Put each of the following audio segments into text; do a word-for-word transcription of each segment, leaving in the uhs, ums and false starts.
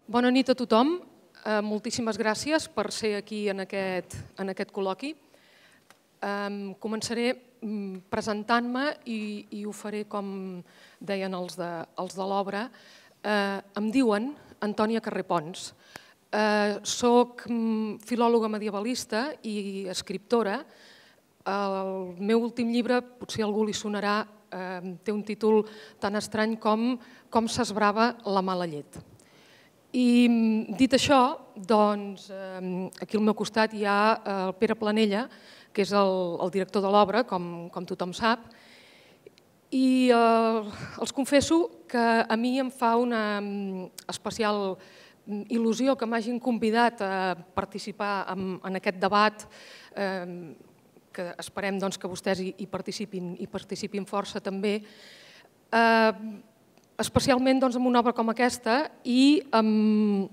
Bona nit a tothom. Moltíssimes gràcies per ser aquí en aquest col·loqui. Començaré presentant-me i ho faré com deien els de l'obra. Em diuen Antònia Carré Pons. Soc filòloga medievalista i escriptora. El meu últim llibre, potser a algú li sonarà, té un títol tan estrany com Com s'esbrava la mala llet. I dit això, doncs aquí al meu costat hi ha el Pere Planella, que és el director de l'obra, com tothom sap, i els confesso que a mi em fa una especial il·lusió que m'hagin convidat a participar en aquest debat, que esperem que vostès hi participin força també, especialment en una obra com aquesta i amb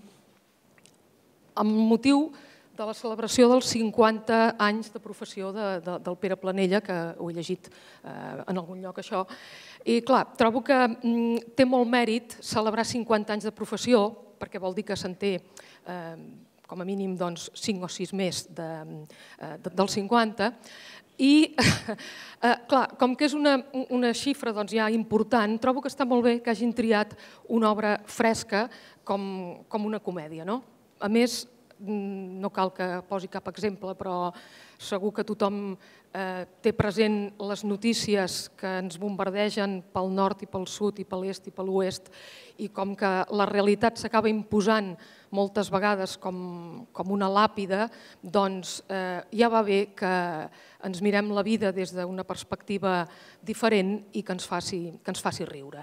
motiu de la celebració dels cinquanta anys de professió del Pere Planella, que ho he llegit en algun lloc això. I clar, trobo que té molt mèrit celebrar cinquanta anys de professió, perquè vol dir que se'n té com a mínim cinc o sis més dels cinquanta. I, clar, com que és una xifra ja important, trobo que està molt bé que hagin triat una obra fresca com una comèdia. A més, no cal que posi cap exemple, però segur que tothom té present les notícies que ens bombardegen pel nord i pel sud i per l'est i per l'oest, i com que la realitat s'acaba imposant moltes vegades com una làpida, doncs ja va bé que ens mirem la vida des d'una perspectiva diferent i que ens faci riure.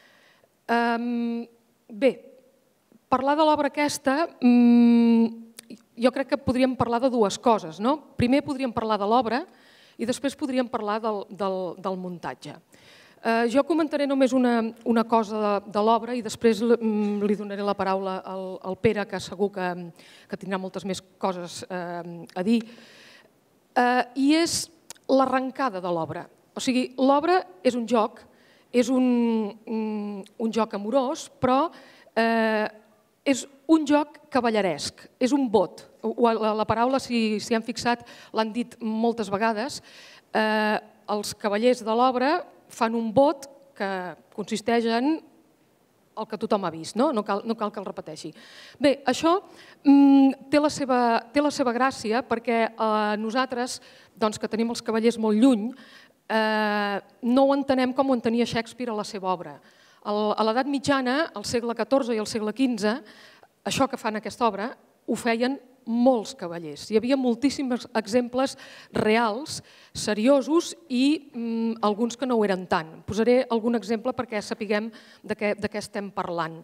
Bé, parlar de l'obra aquesta, jo crec que podríem parlar de dues coses. Primer podríem parlar de l'obra i després podríem parlar del muntatge. Jo comentaré només una cosa de l'obra i després li donaré la paraula al Pere, que segur que tindrà moltes més coses a dir. I és l'arrencada de l'obra. O sigui, l'obra és un joc, és un joc amorós, però és un joc cavalleresc, és un bot. La paraula, si s'hi han fixat, l'han dit moltes vegades. Els cavallers de l'obra fan un bot que consisteix en el que tothom ha vist, no cal que el repeteixi. Bé, això té la seva gràcia perquè nosaltres, que tenim els cavallers molt lluny, no ho entenem com ho entenia Shakespeare a la seva obra. A l'edat mitjana, al segle catorze i al segle quinze, això que fan aquesta obra ho feien molts cavallers. Hi havia moltíssims exemples reals, seriosos i alguns que no ho eren tant. Posaré algun exemple perquè sapiguem de què estem parlant.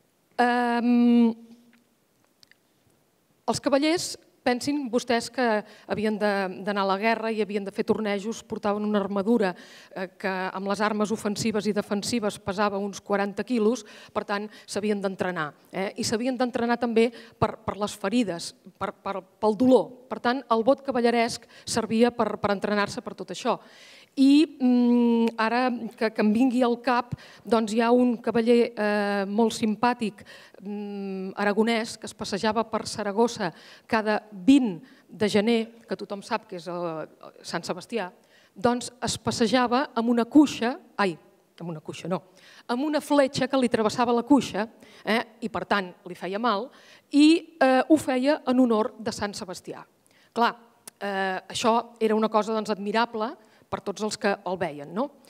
Els cavallers, pensin vostès que havien d'anar a la guerra i havien de fer tornejos, portaven una armadura que amb les armes ofensives i defensives pesava uns quaranta quilos, per tant s'havien d'entrenar. I s'havien d'entrenar també per les ferides, pel dolor. Per tant, el bot cavalleresc servia per entrenar-se per tot això. I ara que em vingui al cap, doncs hi ha un cavaller molt simpàtic aragonès que es passejava per Saragossa cada vint de gener, que tothom sap que és Sant Sebastià, doncs es passejava amb una cuixa, ai, amb una cuixa no, amb una fletxa que li travessava la cuixa i per tant li feia mal i ho feia en honor de Sant Sebastià. Clar, això era una cosa admirable per tots els que el veien.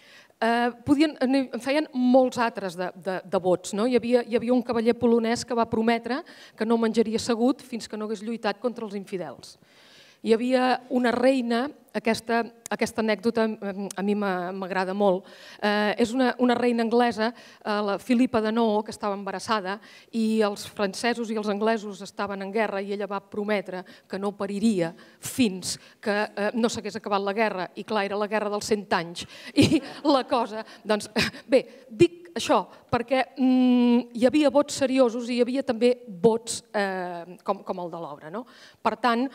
En feien molts altres de bots. Hi havia un cavaller polonès que va prometre que no menjaria assegut fins que no hagués lluitat contra els infidels. Hi havia una reina, aquesta anècdota a mi m'agrada molt, és una reina anglesa, la Filipa de Noó, que estava embarassada, i els francesos i els anglesos estaven en guerra i ella va prometre que no pariria fins que no s'hagués acabat la guerra, i clar, era la guerra dels cent anys. I la cosa, doncs, bé, dic això perquè hi havia bots seriosos i hi havia també bots com el de l'obra. Per tant,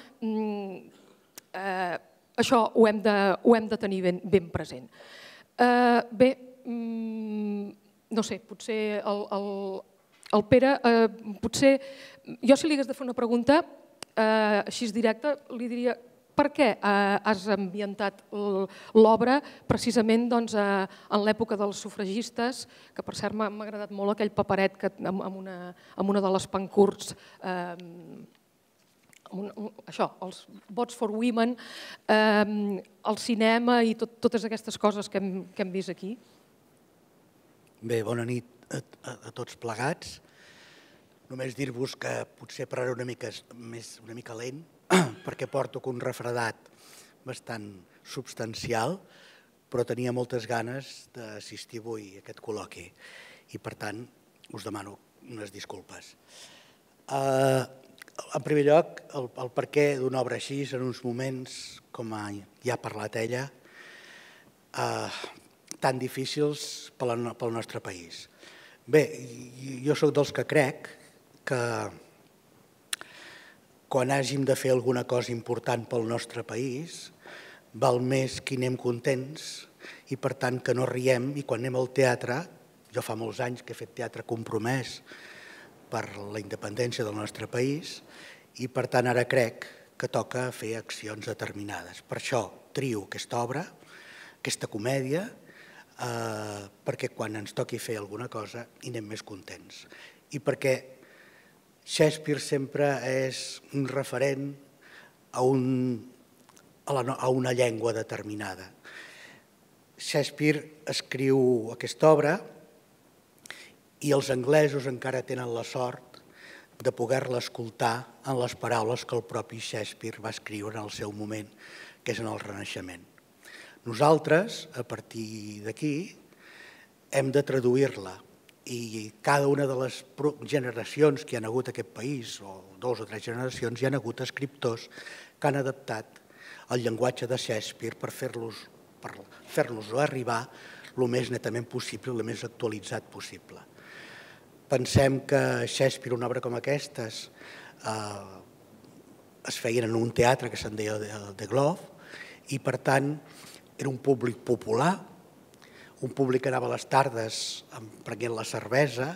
això ho hem de tenir ben present. Bé, no sé, potser el Pere, potser, jo si li hagués de fer una pregunta, així directa, li diria per què has ambientat l'obra precisament en l'època dels sufragistes, que per cert m'ha agradat molt aquell paperet amb una de les pancurts, això, els Vots for Women, el cinema i totes aquestes coses que hem vist aquí. Bé, bona nit a tots plegats. Només dir-vos que potser parlaré una mica lent, perquè porto un refredat bastant substancial, però tenia moltes ganes d'assistir avui a aquest col·loqui i, per tant, us demano unes disculpes. En primer lloc, el perquè d'una obra així en uns moments, com ja ha parlat ella, tan difícils pel nostre país. Bé, jo soc dels que crec que quan hàgim de fer alguna cosa important pel nostre país, val més que anem contents i, per tant, que no riem. I quan anem al teatre, jo fa molts anys que he fet teatre compromès per la independència del nostre país i, per tant, ara crec que toca fer accions determinades. Per això trio aquesta obra, aquesta comèdia, perquè quan ens toqui fer alguna cosa hi anem més contents. I perquè Shakespeare sempre és un referent a una llengua determinada. Shakespeare escriu aquesta obra i els anglesos encara tenen la sort de poder-la escoltar en les paraules que el propi Shakespeare va escriure en el seu moment, que és en el Renaixement. Nosaltres, a partir d'aquí, hem de traduir-la. I cada una de les generacions que hi ha hagut a aquest país, o dues o tres generacions, hi ha hagut escriptors que han adaptat el llenguatge de Shakespeare per fer-nos-ho arribar el més netament possible, el més actualitzat possible. Pensem que Shakespeare, una obra com aquestes, es feien en un teatre que se'n deia The Globe i, per tant, era un públic popular, un públic que anava a les tardes prenent la cervesa,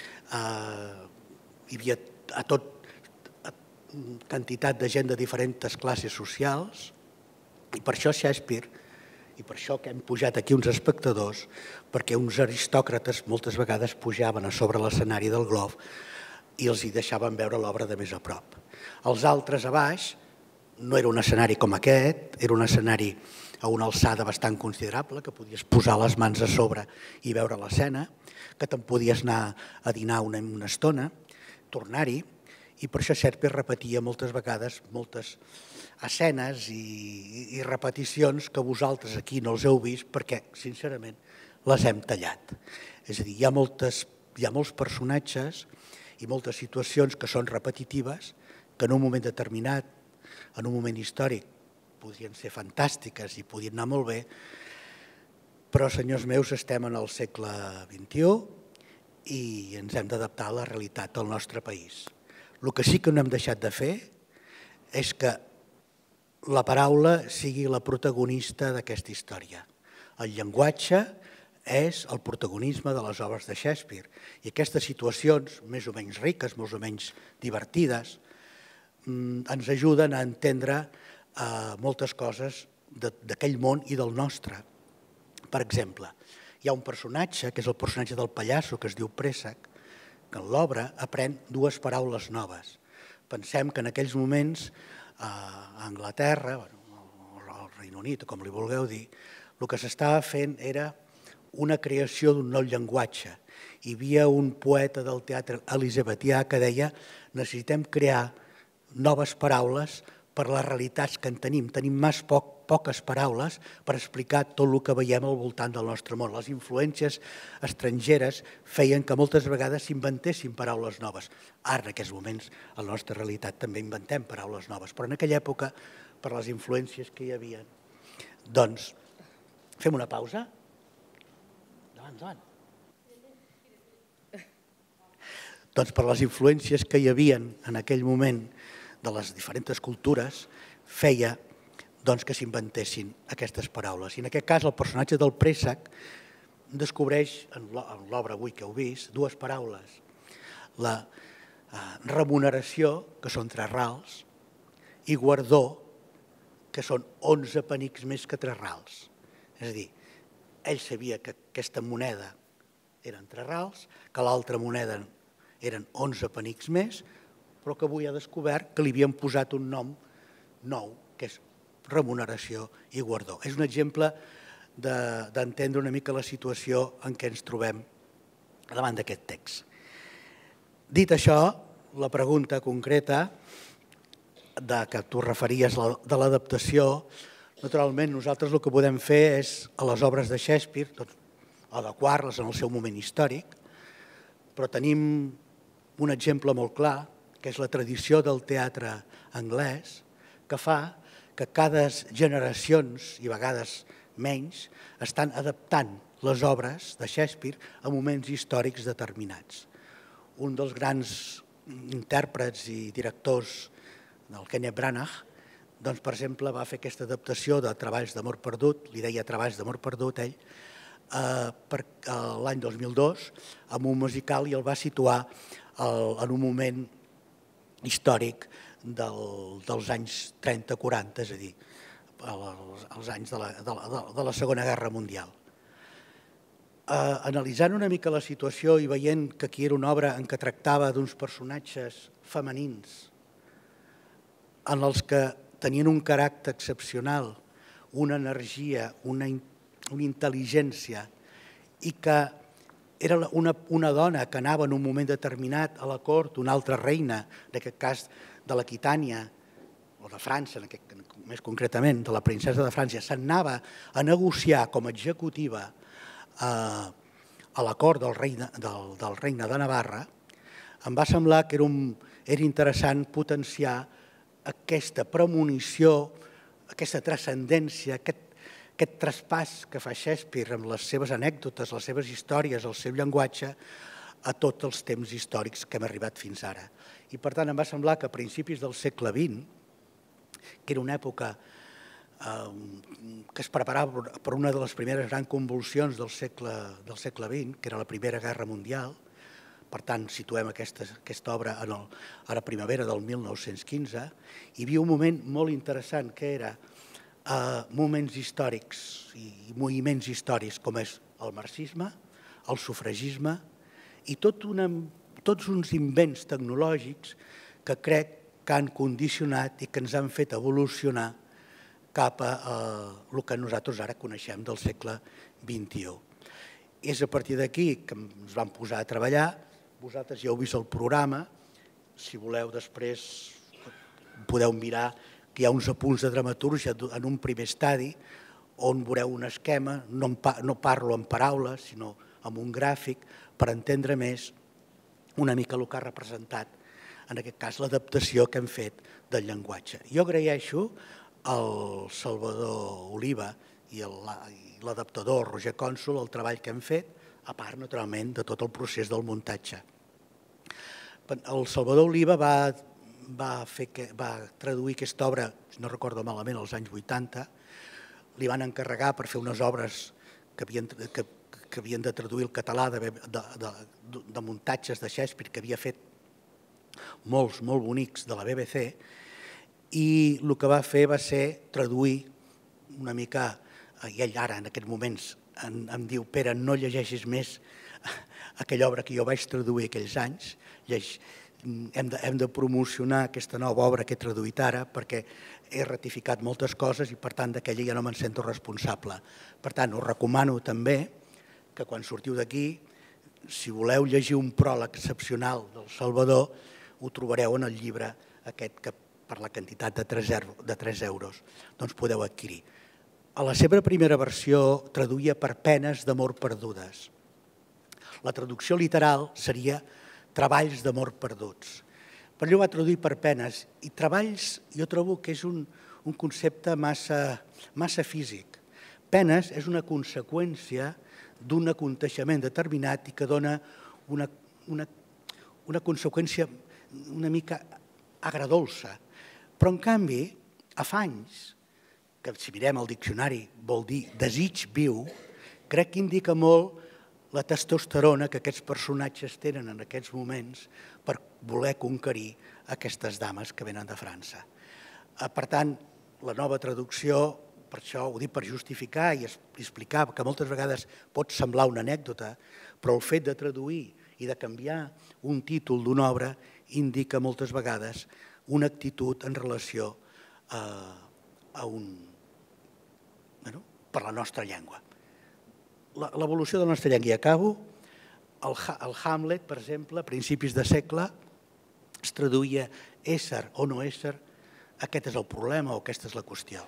hi havia a tot quantitat de gent de diferents classes socials i per això Shakespeare, i per això que hem pujat aquí uns espectadors, perquè uns aristòcrates moltes vegades pujaven a sobre l'escenari del Globe i els hi deixaven veure l'obra de més a prop. Els altres a baix no era un escenari com aquest, era un escenari a una alçada bastant considerable, que podies posar les mans a sobre i veure l'escena, que te'n podies anar a dinar una estona, tornar-hi, i per això Shakespeare repetia moltes vegades moltes escenes i repeticions que vosaltres aquí no els heu vist perquè, sincerament, les hem tallat. És a dir, hi ha molts personatges i moltes situacions que són repetitives, que en un moment determinat, en un moment històric, podrien ser fantàstiques i podrien anar molt bé, però, senyors meus, estem en el segle vint-i-u i ens hem d'adaptar a la realitat del nostre país. El que sí que no hem deixat de fer és que la paraula sigui la protagonista d'aquesta història. El llenguatge és el protagonisme de les obres de Shakespeare i aquestes situacions, més o menys riques, més o menys divertides, ens ajuden a entendre moltes coses d'aquell món i del nostre. Per exemple, hi ha un personatge, que és el personatge del pallasso, que es diu Préssec, que en l'obra aprèn dues paraules noves. Pensem que en aquells moments a Anglaterra, al Regne Unit, com li vulgueu dir, el que s'estava fent era una creació d'un nou llenguatge. Hi havia un poeta del teatre elisabetià que deia necessitem crear noves paraules per les realitats que en tenim. Tenim massa poques paraules per explicar tot el que veiem al voltant del nostre món. Les influències estrangeres feien que moltes vegades s'inventessin paraules noves. Ara, en aquests moments, a la nostra realitat també inventem paraules noves, però en aquella època, per les influències que hi havia. Doncs, fem una pausa? Endavant, endavant. Doncs per les influències que hi havia en aquell moment de les diferents cultures, feia que s'inventessin aquestes paraules. I en aquest cas el personatge del Préssec descobreix, en l'obra avui que heu vist, dues paraules. la remuneració, que són tres rals, i guardó, que són onze penics més que tres rals. És a dir, ell sabia que aquesta moneda eren tres rals, que l'altra moneda eren onze penics més, però que avui ha descobert que li havien posat un nom nou, que és remuneració i guardó. És un exemple d'entendre una mica la situació en què ens trobem davant d'aquest text. Dit això, la pregunta concreta de que tu referies de l'adaptació, naturalment nosaltres el que podem fer és a les obres de Shakespeare, adequar-les en el seu moment històric, però tenim un exemple molt clar, que és la tradició del teatre anglès, que fa que cada generacions, i a vegades menys, estan adaptant les obres de Shakespeare a moments històrics determinats. Un dels grans intèrprets i directors del Kenneth Branagh, doncs, per exemple, va fer aquesta adaptació de Treballs d'amor perdut, li deia Treballs d'amor perdut, ell, l'any dos mil dos, amb un musical, i el va situar en un moment històric dels anys trenta quaranta, és a dir, els anys de la Segona Guerra Mundial. Analitzant una mica la situació i veient que aquí era una obra en què tractava d'uns personatges femenins en els que tenien un caràcter excepcional, una energia, una intel·ligència, i que era una dona que anava en un moment determinat a la cort, una altra reina, en aquest cas de l'Aquitània, o de França, més concretament, de la princesa de França, s'anava a negociar com a executiva a la cort del regne de Navarra, em va semblar que era interessant potenciar aquesta premonició, aquesta transcendència, aquest traspàs que fa Shakespeare amb les seves anècdotes, les seves històries, el seu llenguatge, a tots els temps històrics que hem arribat fins ara. I per tant em va semblar que a principis del segle vint, que era una època que es preparava per una de les primeres grans convulsions del segle vint, que era la Primera Guerra Mundial, per tant situem aquesta obra a la primavera del mil nou-cents quinze, hi havia un moment molt interessant que era moments històrics i moviments històrics com és el marxisme, el sufragisme i tots uns invents tecnològics que crec que han condicionat i que ens han fet evolucionar cap a el que nosaltres ara coneixem del segle vint-i-u. És a partir d'aquí que ens vam posar a treballar, vosaltres ja heu vist el programa, si voleu després podeu mirar que hi ha uns apunts de dramatúrgia en un primer estadi on veureu un esquema, no parlo en paraules sinó amb un gràfic per entendre més una mica el que ha representat, en aquest cas l'adaptació que hem fet del llenguatge. Jo agraeixo al Salvador Oliva i l'adaptador Roger Cònsol el treball que hem fet, a part, naturalment, de tot el procés del muntatge. El Salvador Oliva va traduir aquesta obra, si no recordo malament, als anys vuitanta, li van encarregar per fer unes obres que havien de traduir el català de muntatges de Shakespeare que havia fet molts, molt bonics de la B B C, i el que va fer va ser traduir una mica, i ell ara en aquests moments em diu Pere, no llegeixis més aquella obra que jo vaig traduir aquells anys, hem de promocionar aquesta nova obra que he traduït ara perquè he ratificat moltes coses i per tant d'aquella ja no me'n sento responsable. Per tant, us recomano també que quan sortiu d'aquí, si voleu llegir un pròleg excepcional del Salvador, ho trobareu en el llibre aquest que per la quantitat de tres euros doncs podeu adquirir. A la seva primera versió traduïa per penes d'amor perdudes. La traducció literal seria treballs d'amor perduts. Per allò va traduir per penes i treballs jo trobo que és un concepte massa físic. Penes és una conseqüència d'un aconteixement determinat i que dona una conseqüència una mica agredolça. Però, en canvi, afanys, que si mirem el diccionari vol dir desig viu, crec que indica molt la testosterona que aquests personatges tenen en aquests moments per voler conquerir aquestes dames que venen de França. Per tant, la nova traducció, per això ho dic per justificar i explicar, que moltes vegades pot semblar una anècdota, però el fet de traduir i de canviar un títol d'una obra indica moltes vegades una actitud en relació a un... per la nostra llengua. L'evolució de la nostra llengua, i acabo, el Hamlet, per exemple, a principis de segle, es traduïa ésser o no ésser, aquest és el problema o aquesta és la qüestió.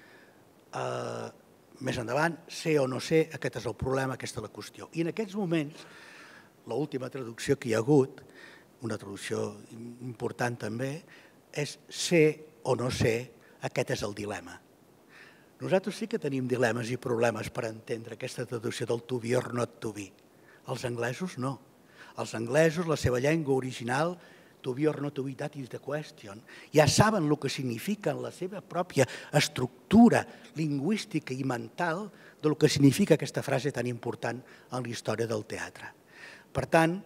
Més endavant, ser o no ser, aquest és el problema, aquesta és la qüestió. I en aquests moments, l'última traducció que hi ha hagut, una traducció important també, és ser o no ser, aquest és el dilema. Nosaltres sí que tenim dilemes i problemes per entendre aquesta traducció del to be or not to be. Els anglesos no. Els anglesos, la seva llengua original, to be or not to be, that is the question, ja saben el que significa en la seva pròpia estructura lingüística i mental del que significa aquesta frase tan important en la història del teatre. Per tant,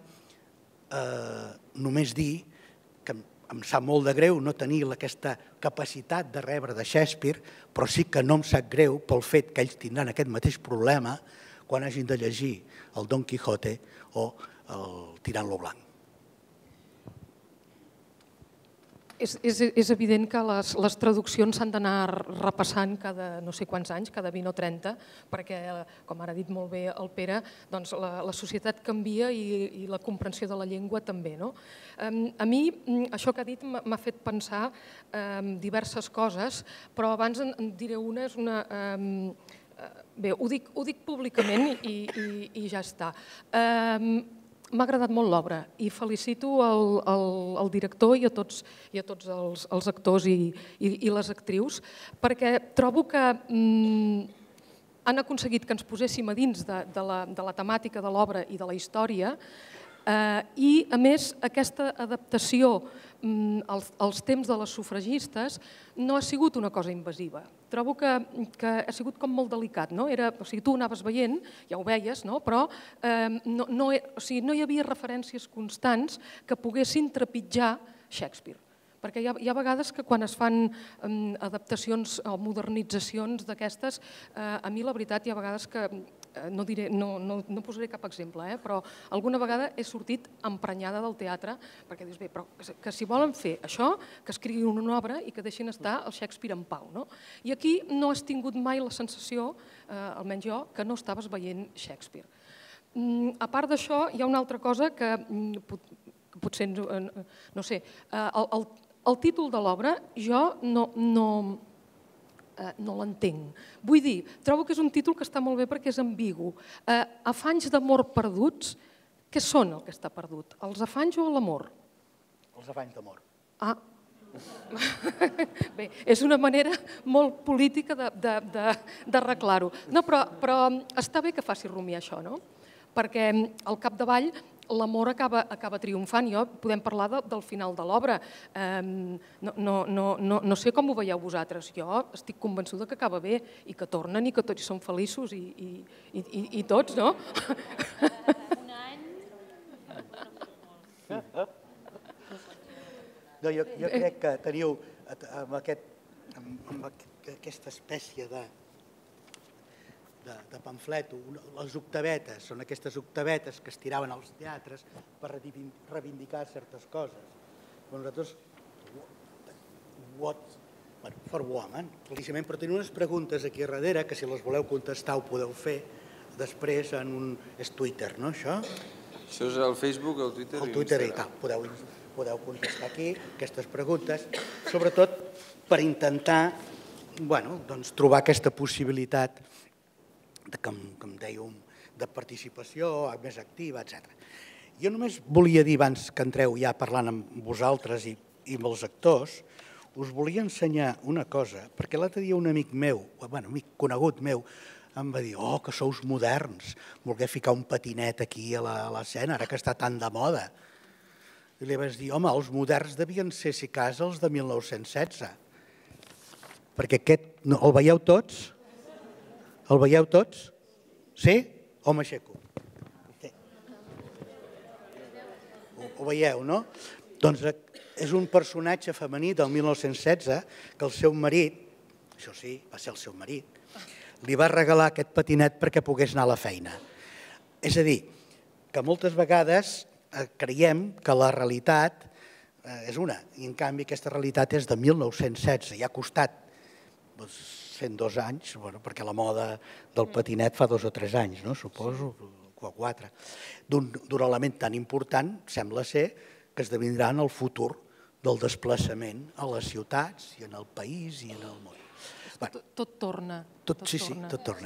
només dir que em sap molt de greu no tenir aquesta capacitat de rebre de Shakespeare, però sí que no em sap greu pel fet que ells tindran aquest mateix problema quan hagin de llegir el Don Quijote o el Tirant lo Blanc. És evident que les traduccions s'han d'anar repassant cada no sé quants anys, cada vint o trenta, perquè, com ara ha dit molt bé el Pere, la societat canvia i la comprensió de la llengua també. A mi això que ha dit m'ha fet pensar diverses coses, però abans en diré una, és una... Bé, ho dic públicament i ja està. M'ha agradat molt l'obra i felicito el director i a tots els actors i les actrius perquè trobo que han aconseguit que ens poséssim a dins de la temàtica de l'obra i de la història i, a més, aquesta adaptació als temps de les sufragistes no ha sigut una cosa invasiva. Trobo que ha sigut com molt delicat. O sigui, tu anaves veient, ja ho veies, però no hi havia referències constants que poguessin trepitjar Shakespeare. Perquè hi ha vegades que quan es fan adaptacions o modernitzacions d'aquestes, a mi la veritat hi ha vegades que, no posaré cap exemple, però alguna vegada he sortit emprenyada del teatre perquè dius, bé, però que si volen fer això, que escriguin una obra i que deixin estar el Shakespeare en pau. I aquí no has tingut mai la sensació, almenys jo, que no estaves veient Shakespeare. A part d'això, hi ha una altra cosa que potser, no sé, el títol de l'obra jo no l'entenc. Vull dir, trobo que és un títol que està molt bé perquè és ambigu. Afanys d'amor perduts, què són el que està perdut? Els afanys o l'amor? Els afanys d'amor. Ah, bé, és una manera molt política d'arreglar-ho. No, però està bé que faci rumiar això, no? Perquè al capdavall l'amor acaba triomfant. Podem parlar del final de l'obra. No sé com ho veieu vosaltres. Jo estic convençuda que acaba bé i que tornen i que tots són feliços i tots, no? Un any... Jo crec que teniu amb aquesta espècie de de pamfleto, les octavetes, són aquestes octavetes que es tiraven als teatres per reivindicar certes coses. Nosaltres, for woman, claríssimament, però tenim unes preguntes aquí a darrere que si les voleu contestar ho podeu fer després en un... és Twitter, no, això? Això és el Facebook, el Twitter i l'Instagram. El Twitter i tal, podeu contestar aquí aquestes preguntes, sobretot per intentar trobar aquesta possibilitat com dèiem, de participació més activa, etcètera. Jo només volia dir, abans que entreu ja parlant amb vosaltres i amb els actors, us volia ensenyar una cosa, perquè l'altre dia un amic meu, un amic conegut meu, em va dir, oh, que sous moderns, voler ficar un patinet aquí a l'escena, ara que està tan de moda. I li vaig dir, home, els moderns devien ser, si cas, els de mil nou-cents setze. Perquè aquest, el veieu tots? El veieu tots? Sí? O m'aixeco? ho veieu, no? Doncs és un personatge femení del mil nou-cents setze que el seu marit, això sí, va ser el seu marit, li va regalar aquest patinet perquè pogués anar a la feina. És a dir, que moltes vegades creiem que la realitat és una, i en canvi aquesta realitat és de mil nou-cents setze, i ha costat cent dos anys, perquè la moda del patinet fa dos o tres anys, suposo, o quatre, d'un element tan important, sembla ser, que esdevindrà en el futur del desplaçament a les ciutats i en el país i en el món. Tot torna. Sí, sí, tot torna.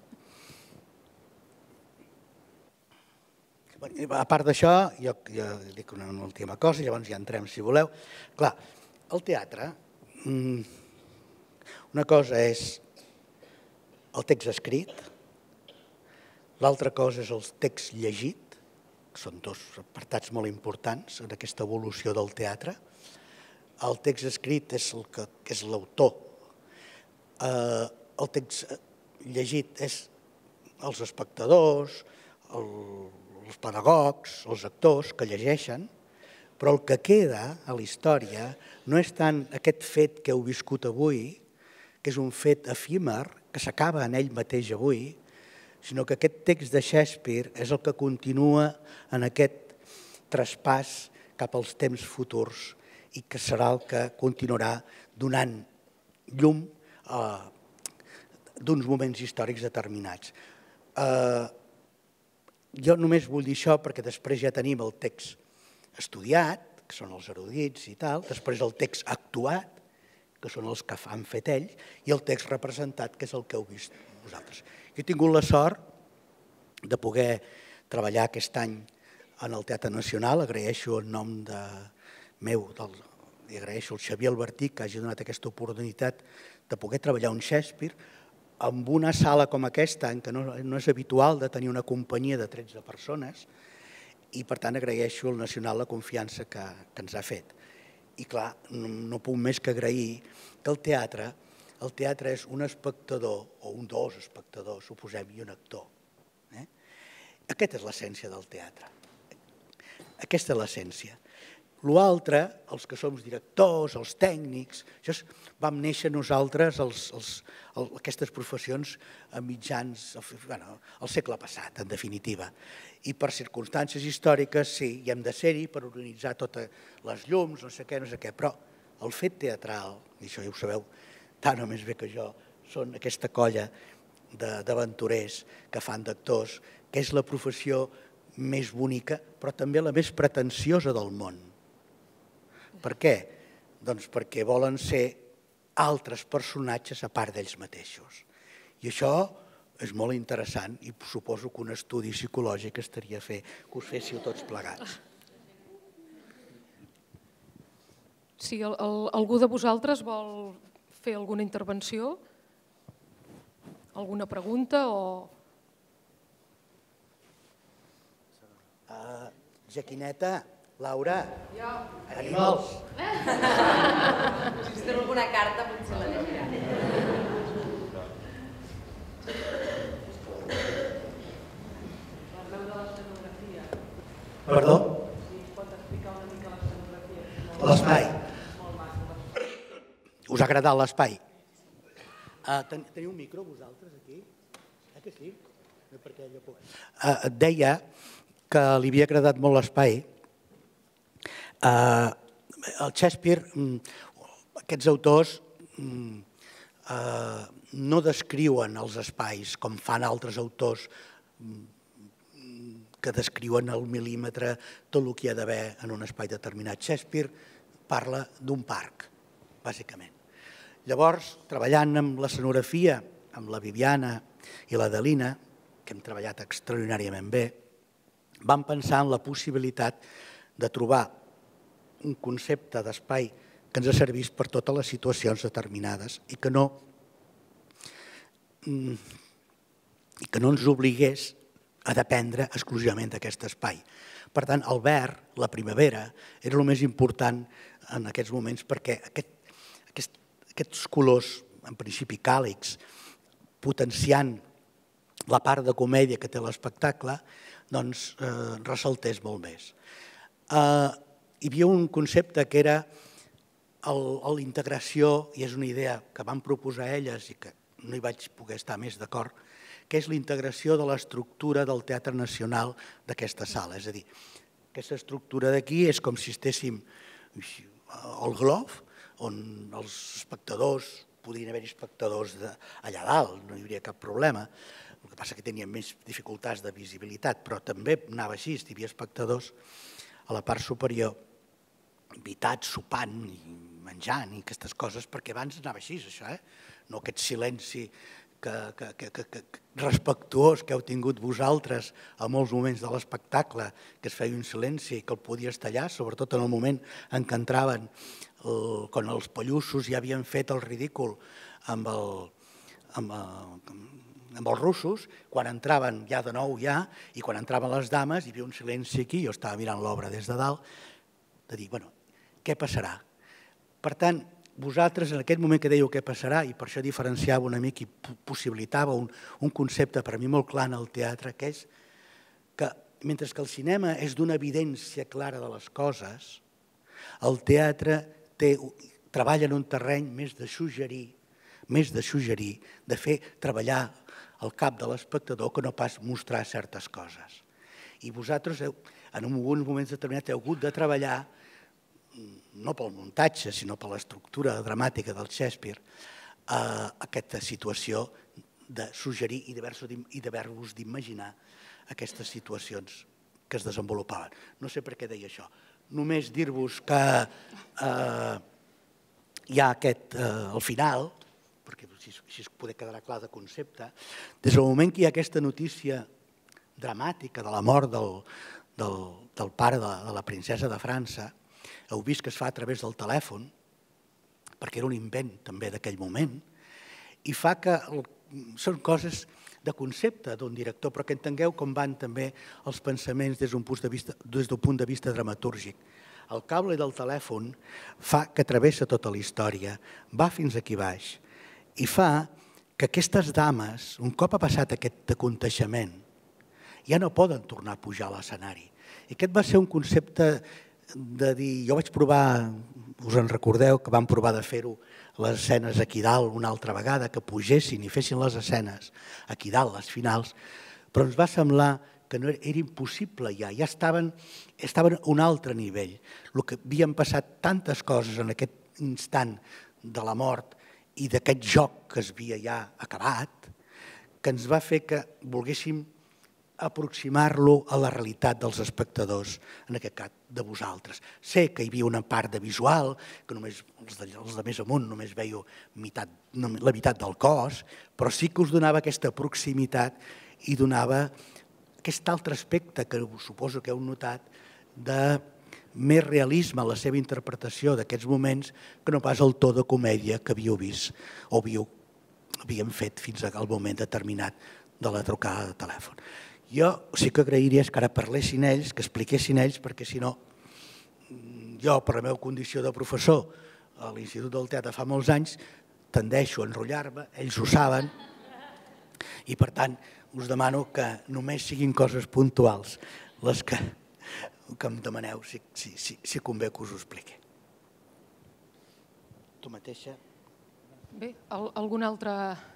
A part d'això, jo dic una última cosa, llavors ja entrem, si voleu. Clar, el teatre, una cosa és el text escrit, l'altra cosa és el text llegit, que són dos apartats molt importants en aquesta evolució del teatre. El text escrit és l'autor, el text llegit és els espectadors, els pedagogs, els actors que llegeixen, però el que queda a la història no és tant aquest fet que heu viscut avui, que és un fet efímer, que s'acaba en ell mateix avui, sinó que aquest text de Shakespeare és el que continua en aquest traspàs cap als temps futurs i que serà el que continuarà donant llum d'uns moments històrics determinats. Jo només vull dir això perquè després ja tenim el text estudiat, que són els erudits i tal, després el text actuat, que són els que han fet ells, i el text representat, que és el que heu vist vosaltres. Jo he tingut la sort de poder treballar aquest any en el Teatre Nacional, agraeixo en nom meu, i agraeixo al Xavier Albertí que hagi donat aquesta oportunitat de poder treballar un Shakespeare amb una sala com aquesta, en què no és habitual de tenir una companyia de tretze persones, i per tant agraeixo al Nacional la confiança que ens ha fet. I clar, no puc més que agrair que el teatre El teatre és un espectador, o un dos espectadors, suposem, i un actor. Aquesta és l'essència del teatre. Aquesta és l'essència. L'altre, els que som directors, els tècnics, vam néixer nosaltres, aquestes professions, a mitjans, al segle passat, en definitiva. I per circumstàncies històriques, sí, hi hem de ser-hi per organitzar totes les llums, no sé què, no sé què, però el fet teatral, i això ja ho sabeu, tant o més bé que jo, són aquesta colla d'aventurers que fan d'actors, que és la professió més bonica, però també la més pretensiosa del món. Per què? Doncs perquè volen ser altres personatges a part d'ells mateixos. I això és molt interessant i suposo que un estudi psicològic estaria fer que us féssiu tots plegats. Si algú de vosaltres vol fer alguna intervenció, alguna pregunta o... Jaquineta, Laura, animals. Si teniu alguna carta, potser la llegirà. Parleu de l'escenografia. Perdó? Si es pot explicar una mica l'escenografia. L'espai. Us ha agradat l'espai? Teniu un micro vosaltres aquí? Eh que sí? Et deia que li havia agradat molt l'espai. El Shakespeare, aquests autors no descriuen els espais com fan altres autors que descriuen al mil·límetre tot el que hi ha d'haver en un espai determinat. Shakespeare parla d'un parc, bàsicament. Llavors, treballant amb l'escenografia, amb la Viviana i l'Adelina, que hem treballat extraordinàriament bé, vam pensar en la possibilitat de trobar un concepte d'espai que ens servís per totes les situacions determinades i que no i que no ens obligués a dependre exclusivament d'aquest espai. Per tant, el verd, la primavera, era el més important en aquests moments perquè aquests colors, en principi càlids, potenciant la part de comèdia que té l'espectacle, doncs ressaltés molt més. hi havia un concepte que era l'integració, i és una idea que van proposar elles i que no hi vaig poder estar més d'acord, que és la integració de l'estructura del Teatre Nacional d'aquesta sala. És a dir, aquesta estructura d'aquí és com si estéssim al Glof, on els espectadors, podrien haver-hi espectadors allà dalt, no hi hauria cap problema. El que passa que tenien més dificultats de visibilitat, però també anava així, hi havia espectadors a la part superior, invitats, sopant i menjant i aquestes coses, perquè abans anava així, això, no aquest silenci respectuós que heu tingut vosaltres a molts moments de l'espectacle, que es feia un silenci i que el podies tallar, sobretot en el moment en què entraven, quan els pallussos ja havien fet el ridícul amb els russos, quan entraven ja de nou ja, i quan entraven les dames hi havia un silenci aquí, jo estava mirant l'obra des de dalt, de dir, bueno, què passarà? Per tant, vosaltres en aquest moment que dèieu què passarà, i per això diferenciava una mica i possibilitava un concepte per a mi molt clar en el teatre, que és que mentre que el cinema és d'una evidència clara de les coses, el teatre treballa en un terreny més de suggerir, més de suggerir, de fer treballar el cap de l'espectador que no pas mostrar certes coses. I vosaltres en alguns moments determinats heu hagut de treballar no pel muntatge, sinó per l'estructura dramàtica del Shakespeare, aquesta situació de suggerir i d'haver-vos d'imaginar aquestes situacions que es desenvolupaven. No sé per què deia això. Només dir-vos que hi ha aquest, al final, perquè així es poder quedar clar de concepte, des del moment que hi ha aquesta notícia dramàtica de la mort del pare de la princesa de França, heu vist que es fa a través del telèfon, perquè era un invent també d'aquell moment, i fa que són coses de concepte d'un director, però que entengueu com van també els pensaments des d'un punt de vista dramatúrgic. El cable del telèfon fa que travessa tota la història, va fins aquí baix, i fa que aquestes dames, un cop ha passat aquest aconteixement, ja no poden tornar a pujar a l'escenari. I aquest va ser un concepte de dir, jo vaig provar, us en recordeu, que vam provar de fer-ho les escenes aquí dalt una altra vegada, que pugessin i fessin les escenes aquí dalt, les finals, però ens va semblar que era impossible ja, ja estaven a un altre nivell. El que havien passat tantes coses en aquest instant de la mort i d'aquest joc que es havia ja acabat, que ens va fer que volguéssim aproximar-lo a la realitat dels espectadors, en aquest cas de vosaltres. Sé que hi havia una part de visual, que només els de més amunt només veieu la meitat del cos, però sí que us donava aquesta proximitat i donava aquest altre aspecte que suposo que heu notat de més realisme a la seva interpretació d'aquests moments que no pas el to de comèdia que havíeu vist o havíem fet fins al moment determinat de la trucada de telèfon. Jo sí que agrairia que ara parlessin ells, que expliquessin ells, perquè si no, jo per la meva condició de professor a l'Institut del Teatre fa molts anys, tendeixo a enrotllar-me, ells ho saben, i per tant us demano que només siguin coses puntuals les que em demaneu, si convé que us ho expliqui. Tu mateixa? Bé, algun altre...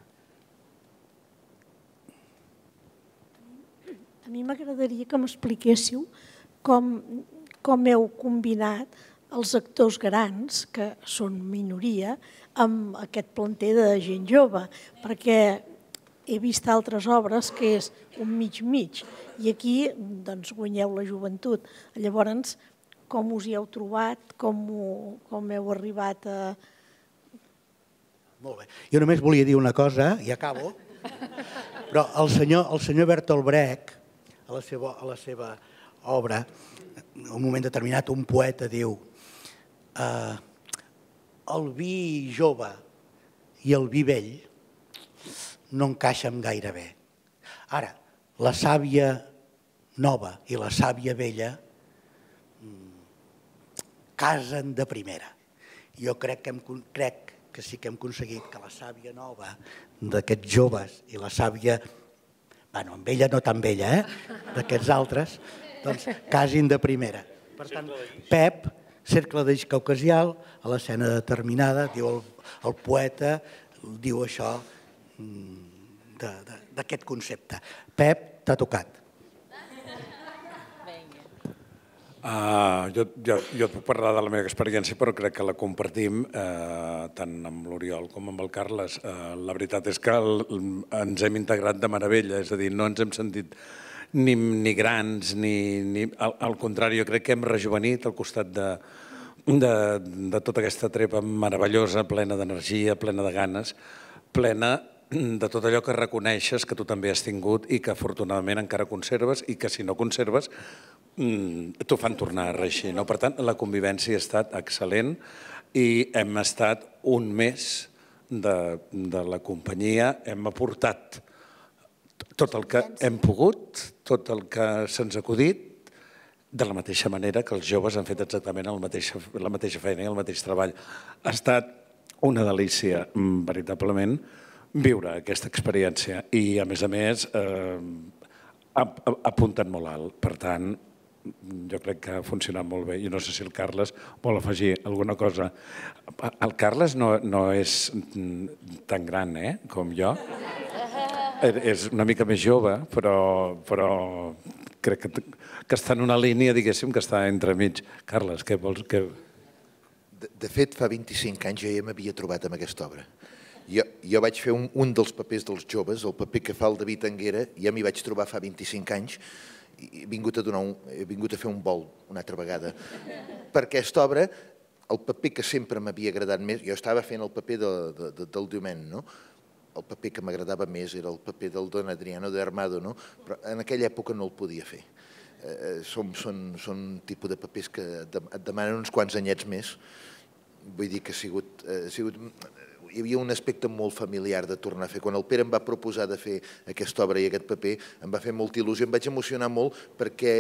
A mi m'agradaria que m'expliquéssiu com heu combinat els actors grans, que són minoria, amb aquest planter de gent jove, perquè he vist altres obres que és un mig-mig, i aquí guanyeu la joventut. Llavors, com us hi heu trobat, com heu arribat a... Molt bé. Jo només volia dir una cosa, i acabo, però el senyor Bertolt Brecht, a la seva obra, en un moment determinat, un poeta diu el vi jove i el vi vell no encaixen gaire bé. Ara, la sàvia nova i la sàvia vella casen de primera. Jo crec que sí que hem aconseguit que la sàvia nova d'aquests joves i la sàvia, bueno, amb ella no tan vella, d'aquests altres, doncs casin de primera. Per Per tant, Pep, cercle d'eix caucasial, a l'escena determinada, diu el, el poeta, diu això d'aquest concepte. Pep, t'ha tocat. Uh, jo, jo, jo et puc parlar de la meva experiència, però crec que la compartim eh, tant amb l'Oriol com amb el Carles. Uh, la veritat és que el, ens hem integrat de meravella, és a dir, no ens hem sentit ni, ni grans, ni, ni al, al contrari, jo crec que hem rejuvenit al costat de, de, de tota aquesta trepa meravellosa, plena d'energia, plena de ganes, plena de tot allò que reconeixes que tu també has tingut i que afortunadament encara conserves i que si no conserves t'ho fan tornar a reeixir. Per tant, la convivència ha estat excel·lent i hem estat un mes de la companyia, hem aportat tot el que hem pogut, tot el que se'ns ha acudit, de la mateixa manera que els joves han fet exactament la mateixa feina i el mateix treball. Ha estat una delícia, veritablement, viure aquesta experiència i, a més a més, ha apuntat molt alt. Per tant, jo crec que ha funcionat molt bé. Jo no sé si el Carles vol afegir alguna cosa. El Carles no és tan gran com jo. És una mica més jove, però crec que està en una línia, diguéssim, que està entremig. Carles, què vols? De fet, fa vint-i-cinc anys jo ja m'havia trobat amb aquesta obra. Jo vaig fer un dels papers dels joves, el paper que fa el David Anguera, ja m'hi vaig trobar fa vint-i-cinc anys, he vingut a fer un vol una altra vegada. Per aquesta obra, el paper que sempre m'havia agradat més, jo estava fent el paper del Dument, no? El paper que m'agradava més era el paper del Don Adriano de Armado, no? Però en aquella època no el podia fer. Són un tipus de papers que et demanen uns quants anyets més. Vull dir que ha sigut... Hi havia un aspecte molt familiar de tornar a fer. Quan el Pere em va proposar de fer aquesta obra i aquest paper, em va fer molta il·lusió, em vaig emocionar molt perquè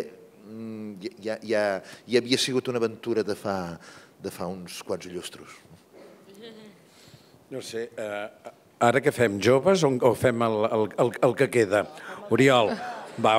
ja havia sigut una aventura de fa uns quants llustros. No sé, ara què fem, joves o fem el que queda? Oriol, va.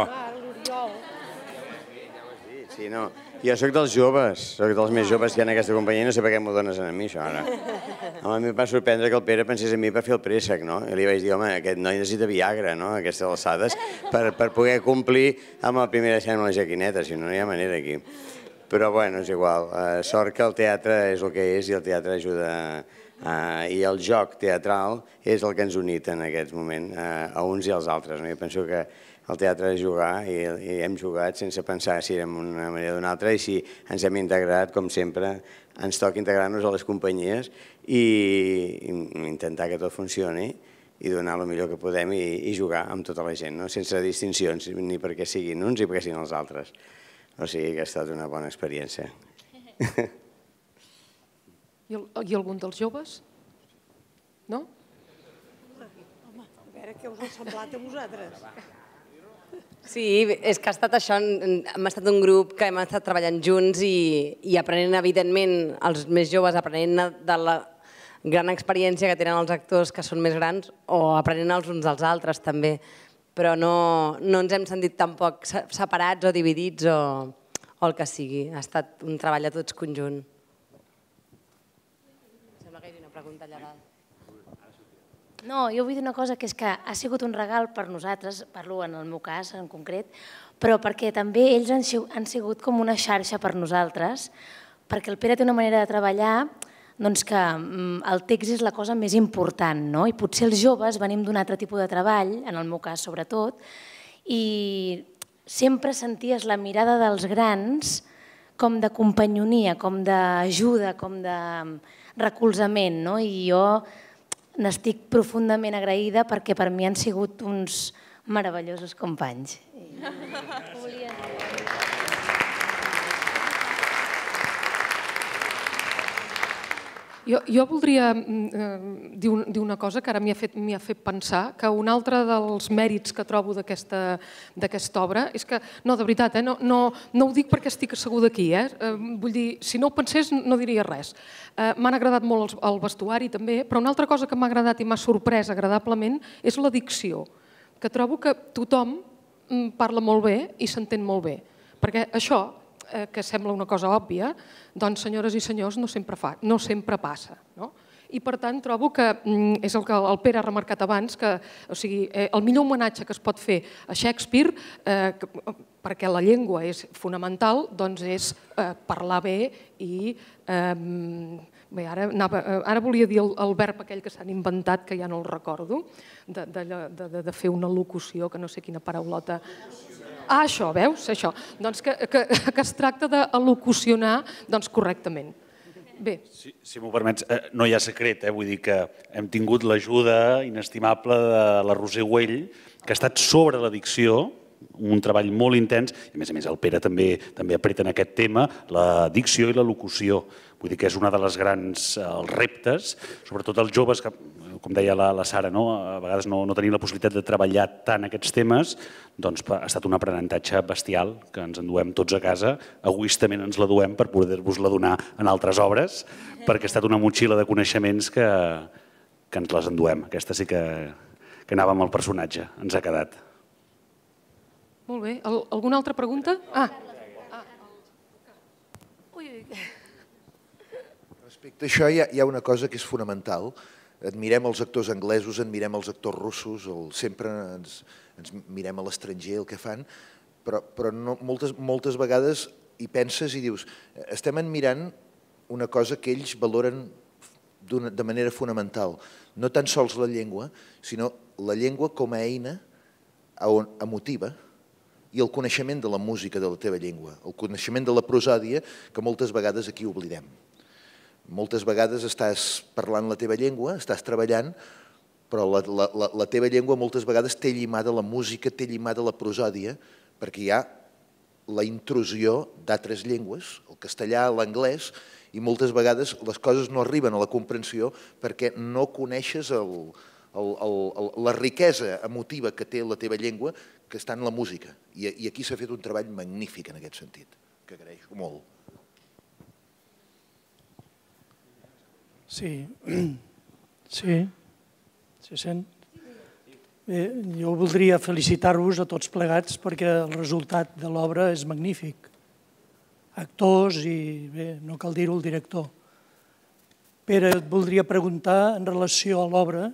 Sí, no. Jo soc dels joves, soc dels més joves que hi ha en aquesta companyia i no sé per què m'ho dones a mi, això, ara. A mi em va sorprendre que el Pere pensés en mi per fer el préssec, no? I li vaig dir, home, aquest noi necessita Viagra, no?, a aquestes alçades, per poder complir amb la primera escena amb la Jaquineta, si no, no hi ha manera aquí. Però, bueno, és igual. Sort que el teatre és el que és i el teatre ajuda... I el joc teatral és el que ens unit en aquest moment, a uns i als altres. Jo penso que el teatre és jugar i hem jugat sense pensar si érem d'una manera o d'una altra i si ens hem integrat, com sempre, ens toca integrar-nos a les companyies i intentar que tot funcioni i donar el millor que podem i jugar amb tota la gent, sense distincions, ni perquè siguin uns ni perquè siguin els altres. O sigui que ha estat una bona experiència. I algun dels joves? No? Home, a veure què us ha semblat a vosaltres. Sí, és que ha estat això, hem estat un grup que hem estat treballant junts i aprenent, evidentment, els més joves, aprenent de la gran experiència que tenen els actors que són més grans o aprenent els uns dels altres també, però no ens hem sentit tampoc separats o dividits o el que sigui. Ha estat un treball a tots conjunt. Sembla que hi ha una pregunta llegada. No, jo vull dir una cosa, que és que ha sigut un regal per nosaltres, parlo en el meu cas en concret, però perquè també ells han sigut com una xarxa per nosaltres, perquè el Pere té una manera de treballar que el text és la cosa més important, i potser els joves venim d'un altre tipus de treball, en el meu cas sobretot, i sempre senties la mirada dels grans com de companyonia, com d'ajuda, com de recolzament, i jo n'estic profundament agraïda perquè per mi han sigut uns meravellosos companys. Jo voldria dir una cosa que ara m'hi ha fet pensar, que un altre dels mèrits que trobo d'aquesta obra és que, no, de veritat, no ho dic perquè estic assegut aquí, vull dir, si no ho pensés no diria res. M'han agradat molt el vestuari també, però una altra cosa que m'ha agradat i m'ha sorprès agradablement és la dicció, que trobo que tothom parla molt bé i s'entén molt bé, perquè això que sembla una cosa òbvia, doncs, senyores i senyors, no sempre, fa, no sempre passa. No? I, per tant, trobo que és el que el Pere ha remarcat abans, que o sigui, el millor homenatge que es pot fer a Shakespeare, eh, perquè la llengua és fonamental, doncs és eh, parlar bé i... Eh, bé, ara, anava, ara volia dir el, el verb aquell que s'han inventat, que ja no el recordo, de, de, de, de fer una locució, que no sé quina paraulota... Ah, això, veus? Això. Doncs que, que, que es tracta d'elocucionar doncs, correctament. Bé. Si, si m'ho permets, eh, no hi ha secret, eh? Vull dir que hem tingut l'ajuda inestimable de la Roser Güell, que ha estat sobre l'addicció, un treball molt intens, i a més a més el Pere també també apreta en aquest tema, la dicció i la locució. Vull dir que és una de les grans els reptes, sobretot els joves, que, com deia la, la Sara, no? A vegades no, no tenim la possibilitat de treballar tant aquests temes, doncs ha estat un aprenentatge bestial que ens enduem tots a casa, egoistament ens la duem per poder-vos-la donar en altres obres, perquè ha estat una motxilla de coneixements que, que ens les enduem. Aquesta sí que, que anava amb el personatge, ens ha quedat. Molt bé. Al, alguna altra pregunta? Ah. Respecte a això hi ha, hi ha una cosa que és fonamental. Admirem els actors anglesos, admirem els actors russos, el, sempre ens, ens mirem a l'estranger el que fan, però, però no, moltes, moltes vegades hi penses i dius estem admirant una cosa que ells valoren de manera fonamental. No tan sols la llengua, sinó la llengua com a eina emotiva i el coneixement de la música de la teva llengua, el coneixement de la prosòdia que moltes vegades aquí oblidem. Moltes vegades estàs parlant la teva llengua, estàs treballant, però la, la, la teva llengua moltes vegades té llimada la música, té llimada la prosòdia, perquè hi ha la intrusió d'altres llengües, el castellà, l'anglès, i moltes vegades les coses no arriben a la comprensió perquè no coneixes el, el, el, la riquesa emotiva que té la teva llengua, que està en la música. I, i aquí s'ha fet un treball magnífic en aquest sentit, que agraeixo molt. Sí, sí, se sent. Bé, jo voldria felicitar-vos a tots plegats perquè el resultat de l'obra és magnífic. Actors i, bé, no cal dir-ho, el director. Pere, et voldria preguntar en relació a l'obra.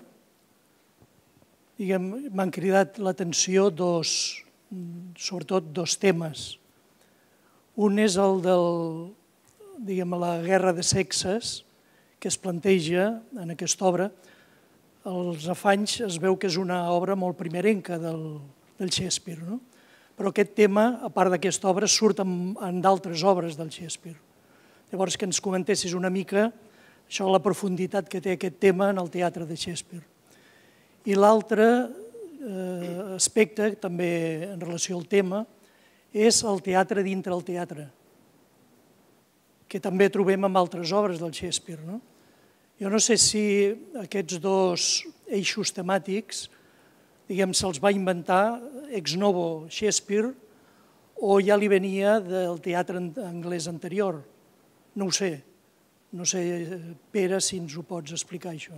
M'han cridat l'atenció dos, sobretot dos temes. Un és el del, diguem, la guerra de sexes, que es planteja en aquesta obra. Els afanys es veu que és una obra molt primerenca del, del Shakespeare, no? Però aquest tema, a part d'aquesta obra, surt en, en d'altres obres del Shakespeare. Llavors, que ens comentessis una mica això, la profunditat que té aquest tema en el teatre de Shakespeare. I l'altre eh, aspecte, també en relació al tema, és el teatre dintre el teatre, que també trobem en altres obres del Shakespeare, no? Jo no sé si aquests dos eixos temàtics, diguem, se'ls va inventar ex novo Shakespeare o ja li venia del teatre anglès anterior. No ho sé. No sé, Pere, si ens ho pots explicar, això.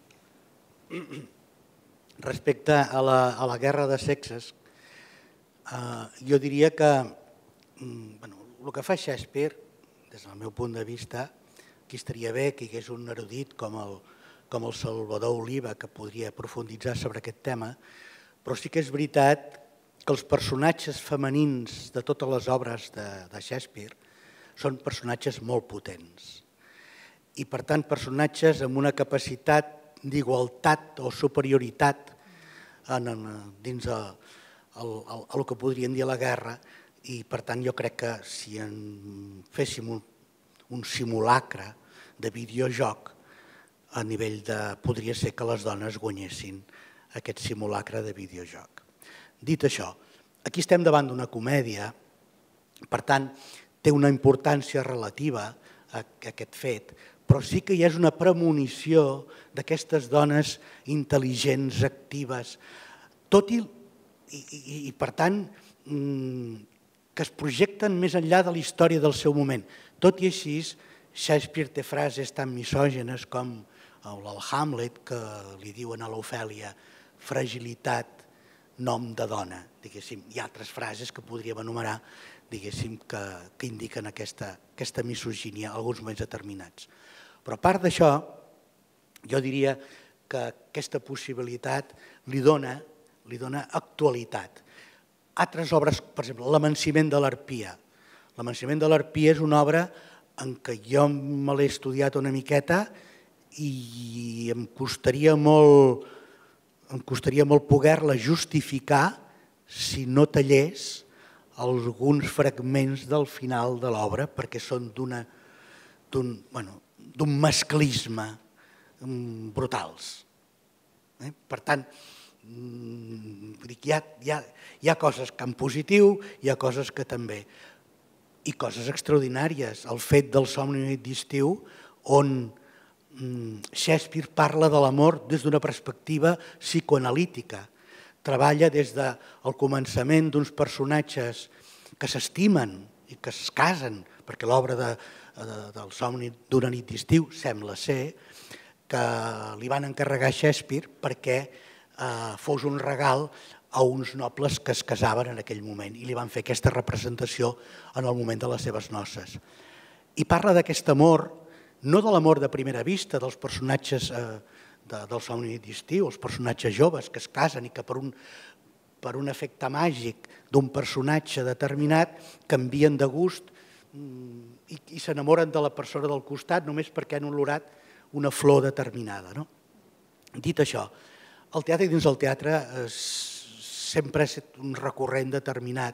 Respecte a la, a la guerra de sexes, eh, jo diria que bueno, el que fa Shakespeare, des del meu punt de vista, aquí estaria bé que hi hagués un erudit com el, com el Salvador Oliva que podria profunditzar sobre aquest tema, però sí que és veritat que els personatges femenins de totes les obres de, de Shakespeare són personatges molt potents i, per tant, personatges amb una capacitat d'igualtat o superioritat en, en, dins el, el, el, el que podríem dir la guerra i, per tant, jo crec que si en féssim un un simulacre de videojoc a nivell de... podria ser que les dones guanyessin aquest simulacre de videojoc. Dit això, aquí estem davant d'una comèdia, per tant, té una importància relativa a aquest fet, però sí que hi ha una premonició d'aquestes dones intel·ligents, actives, tot i, i, i, i per tant, que es projecten més enllà de la història del seu moment. Tot i així, Shakespeare té frases tan misògenes com el Hamlet, que li diuen a l'Ofèlia fragilitat nom de dona, diguéssim. Hi ha altres frases que podríem enumerar, diguéssim, que, que indiquen aquesta, aquesta misogínia en alguns moments determinats. Però a part d'això, jo diria que aquesta possibilitat li dona, li dona actualitat. Altres obres, per exemple, L'Amanciment de l'Arpia. L'Amanciment de l'Arpia és una obra en què jo me l'he estudiat una miqueta i em costaria molt, em costaria molt poder-la justificar si no tallés alguns fragments del final de l'obra, perquè són d'un bueno, d'un masclisme brutals. Eh? Per tant, hi ha, hi, ha, hi ha coses que en positiu, hi ha coses que també. I coses extraordinàries. El fet del Somni d'estiu, on Shakespeare parla de l'amor des d'una perspectiva psicoanalítica. Treballa des del començament d'uns personatges que s'estimen i que es casen, perquè l'obra de, de, del Somni d'una nit d'estiu sembla ser que li van encarregar a Shakespeare perquè eh, fos un regal a uns nobles que es casaven en aquell moment i li van fer aquesta representació en el moment de les seves noces. I parla d'aquest amor, no de l'amor de primera vista dels personatges eh, de, del Somni d'estiu, els personatges joves que es casen i que per un, per un efecte màgic d'un personatge determinat canvien de gust i, i s'enamoren de la persona del costat només perquè han olorat una flor determinada. No? Dit això, el teatre dins del teatre és, sempre ha estat un recurrent determinat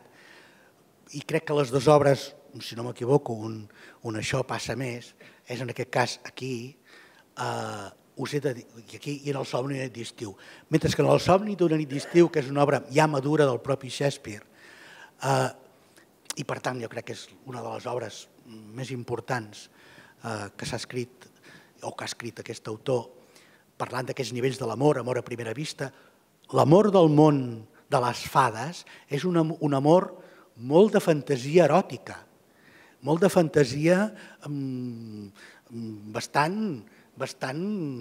i crec que les dues obres, si no m'equivoco, un, un Això passa més, és en aquest cas aquí, eh, us he de dir, aquí i en El Somni d'estiu. Mentre que en El Somni d'una nit d'estiu, que és una obra ja madura del propi Shakespeare, eh, i per tant jo crec que és una de les obres més importants eh, que s'ha escrit o que ha escrit aquest autor, parlant d'aquests nivells de l'amor, amor a primera vista, l'amor del món de les fades és un, un amor molt de fantasia eròtica, molt de fantasia um, bastant, bastant,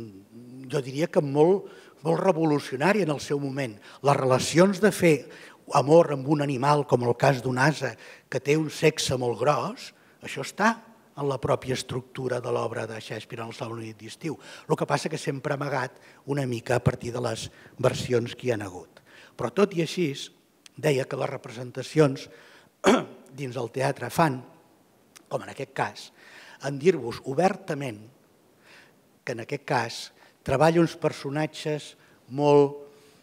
jo diria que molt, molt revolucionària en el seu moment. Les relacions de fer amor amb un animal, com el cas d'un ase que té un sexe molt gros, això està en la pròpia estructura de l'obra de Shakespeare en El Somni d'estiu. El que passa que sempre ha amagat una mica a partir de les versions que hi ha hagut. Però tot i així, deia que les representacions dins el teatre fan, com en aquest cas, en dir-vos obertament que en aquest cas treballa uns personatges molt,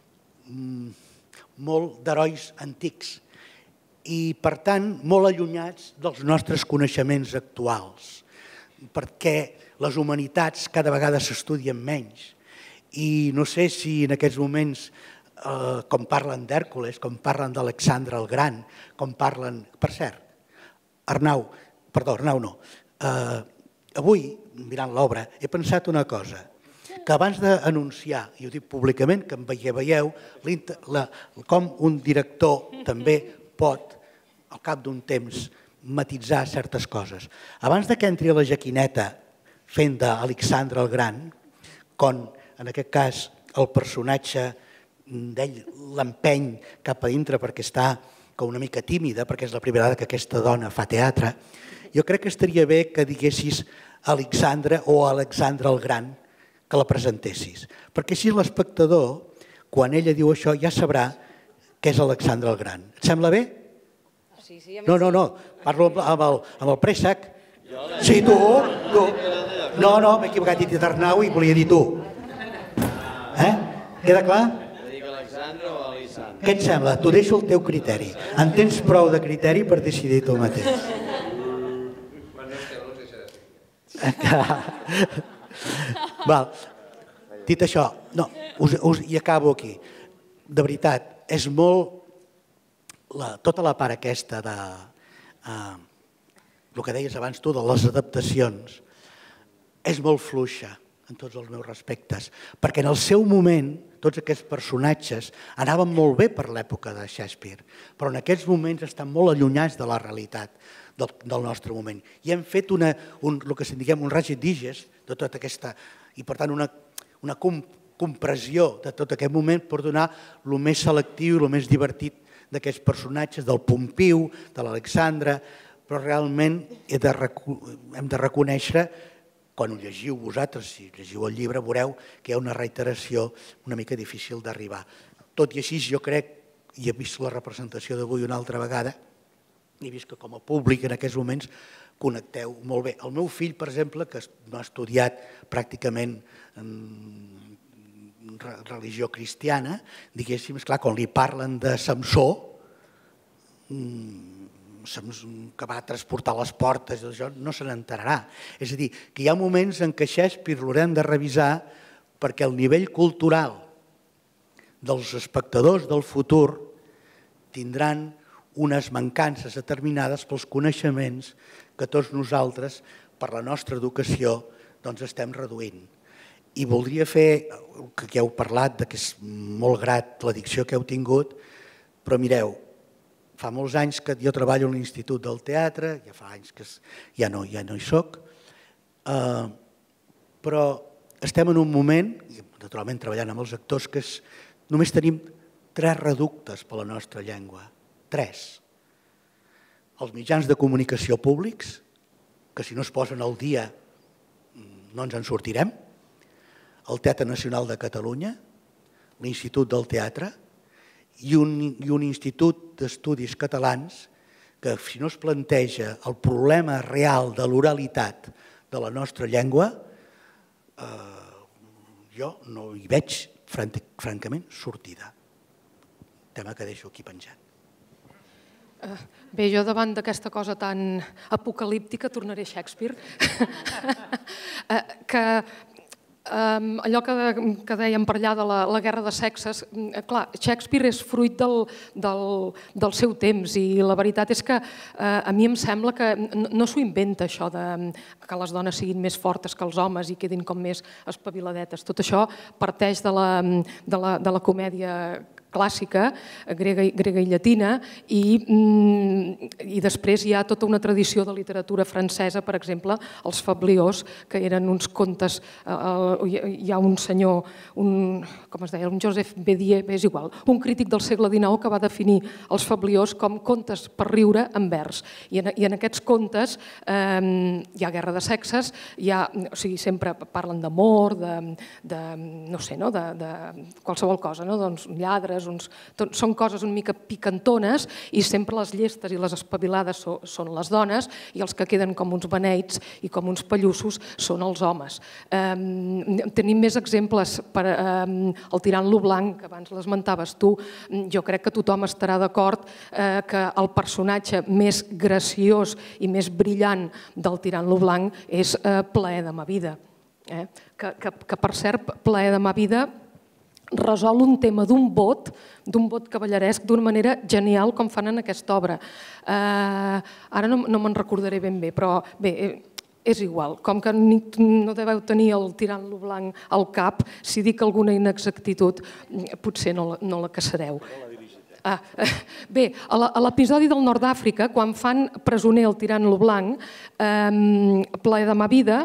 molt d'herois antics i, per tant, molt allunyats dels nostres coneixements actuals, perquè les humanitats cada vegada s'estudien menys i no sé si en aquests moments Uh, com parlen d'Hèrcules, com parlen d'Alexandre el Gran, com parlen... Per cert, Arnau, perdó, Arnau no, uh, avui, mirant l'obra, he pensat una cosa, que abans d'anunciar, i ho dic públicament, que em veieu, la, com un director també pot, al cap d'un temps, matitzar certes coses. Abans que entri a la Jaquineta fent d'Alexandre el Gran, quan, en aquest cas, el personatge d'ell l'empeny cap a dintre perquè està com una mica tímida, perquè és la primera vegada que aquesta dona fa teatre, jo crec que estaria bé que diguessis Alexandre o Alexandre el Gran, que la presentessis. Perquè així l'espectador, quan ella diu això, ja sabrà que és Alexandre el Gran. Et sembla bé? Sí, sí, no, no, no, parlo amb el, amb el préssec. Sí, tu, tu. No, no, m'he equivocat, he dit Arnau i volia dir tu. Eh? Queda clar? Què et sembla? T'ho deixo al teu criteri. En tens prou de criteri per decidir tu mateix. Val. Dit això, no, us, us, i acabo aquí. De veritat, és molt... La, tota la part aquesta de... Uh, el que deies abans tu, de les adaptacions, és molt fluixa en tots els meus respectes, perquè en el seu moment tots aquests personatges anaven molt bé per l'època de Shakespeare, però en aquests moments estan molt allunyats de la realitat del, del nostre moment. I hem fet una, un, el que en diguem un ragi digest de tota aquesta, i per tant una, una compressió de tot aquest moment per donar el més selectiu i el més divertit d'aquests personatges, del Pompiu, de l'Alexandra, però realment hem de reconèixer, quan ho llegiu vosaltres, si llegiu el llibre, veureu que hi ha una reiteració una mica difícil d'arribar. Tot i així, jo crec, i he vist la representació d'avui una altra vegada, he vist que com a públic en aquests moments connecteu molt bé. El meu fill, per exemple, que no ha estudiat pràcticament religió cristiana, diguéssim, esclar, quan li parlen de Samsó, que va transportar les portes, no se n'enterarà. És a dir, que hi ha moments en què Shakespeare l'haurem de revisar perquè el nivell cultural dels espectadors del futur tindran unes mancances determinades pels coneixements que tots nosaltres, per la nostra educació, estem reduint. I voldria fer, que ja heu parlat, que és molt grat l'addicció que heu tingut, però mireu, fa molts anys que jo treballo a l'Institut del Teatre, ja fa anys que ja no hi soc, però estem en un moment, naturalment treballant amb els actors, que només tenim tres reductes per la nostra llengua. Tres. Els mitjans de comunicació públics, que si no es posen al dia no ens en sortirem, el Teatre Nacional de Catalunya, l'Institut del Teatre, i un institut d'estudis catalans que, si no es planteja el problema real de l'oralitat de la nostra llengua, jo no hi veig, francament, sortida. Tema que deixo aquí penjant. Bé, jo davant d'aquesta cosa tan apocalíptica tornaré a Shakespeare, que allò que dèiem per allà de la guerra de sexes, clar, Shakespeare és fruit del seu temps i la veritat és que a mi em sembla que no s'ho inventa això que les dones siguin més fortes que els homes i quedin com més espaviladetes. Tot això parteix de la comèdia clàssica, grega i llatina, i després hi ha tota una tradició de literatura francesa, per exemple, els fabliaux, que eren uns contes, hi ha un senyor, com es deia, un Joseph Bédier, és igual, un crític del segle dinou que va definir els fabliaux com contes per riure en vers. I en aquests contes hi ha guerra de sexes, o sigui, sempre parlen d'amor, de, no sé, de qualsevol cosa, doncs lladres, són coses una mica picantones i sempre les llestes i les espavilades són les dones i els que queden com uns beneits i com uns pallussos són els homes. Tenim més exemples per el tirant lo blanc, que abans l'esmentaves tu. Jo crec que tothom estarà d'acord que el personatge més graciós i més brillant del tirant lo blanc és Plaer de ma vida. Que, per cert, Plaer de ma vida resol un tema d'un bot, d'un bot cavalleresc, d'una manera genial com fan en aquesta obra. Ara no me'n recordaré ben bé, però bé, és igual. Com que no deveu tenir el tirant-lo blanc al cap, si dic alguna inexactitud, potser no la caçareu. Bé, a l'episodi del Nord d'Àfrica, quan fan presoner el tirant-lo blanc, Plaer de ma vida,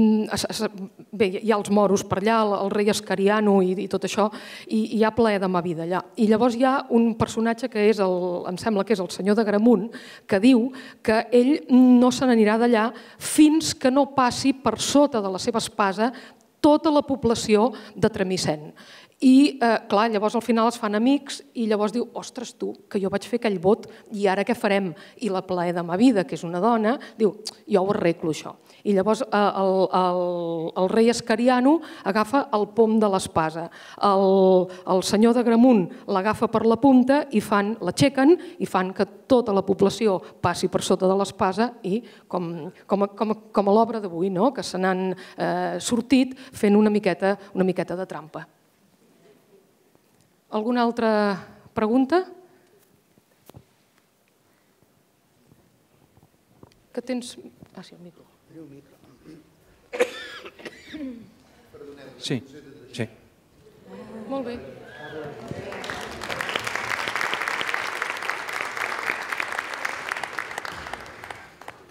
bé, hi ha els moros per allà, el rei Escariano i tot això, i hi ha Plaer de ma vida allà. I llavors hi ha un personatge que és, em sembla que és el senyor d'Agramunt, que diu que ell no se n'anirà d'allà fins que no passi per sota de la seva espasa tota la població de Tremissent. I, clar, llavors al final es fan amics i llavors diu, ostres tu, que jo vaig fer aquell vot i ara què farem? I la Plaer de ma vida, que és una dona, diu, jo ho arreglo això. I llavors el rei Escariano agafa el pom de l'espasa. El senyor d'Agramunt l'agafa per la punta i l'aixequen i fan que tota la població passi per sota de l'espasa i, com a l'obra d'avui, que se n'han sortit fent una miqueta de trampa. Alguna altra pregunta? Que tens... Ah, sí, el micro. Sí, sí. Molt bé.